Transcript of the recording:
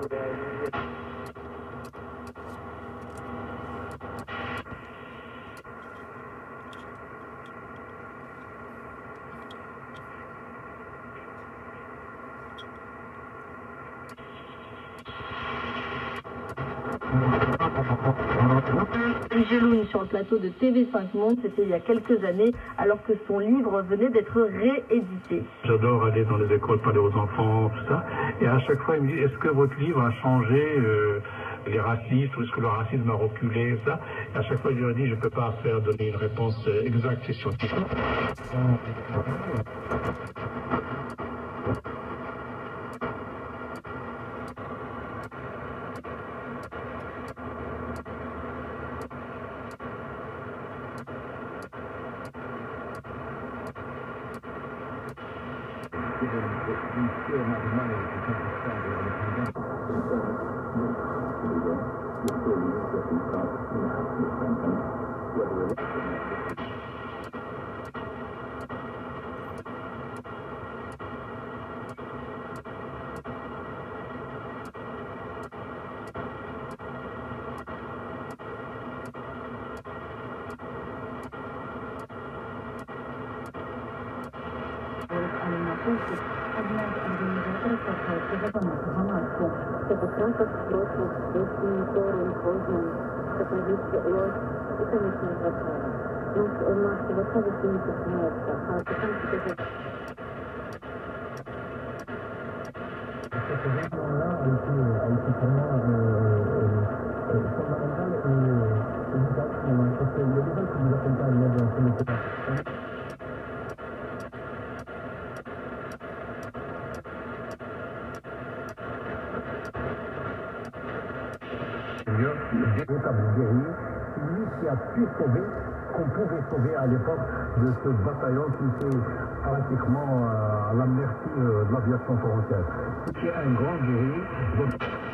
Angeloun sur le plateau de TV5 Monde, c'était il y a quelques années, alors que son livre venait d'être réédité. J'adore aller dans les écoles, parler aux enfants, tout ça. Et à chaque fois, il me dit, est-ce que votre livre a changé les racistes, ou est-ce que le racisme a reculé, ça? Et à chaque fois, je lui ai dit, je ne peux pas donner une réponse exacte et scientifique. Lui qui a pu sauver, qu'on pouvait sauver à l'époque de ce bataillon qui était pratiquement à la merci de l'aviation française. C'était un grand guerrier.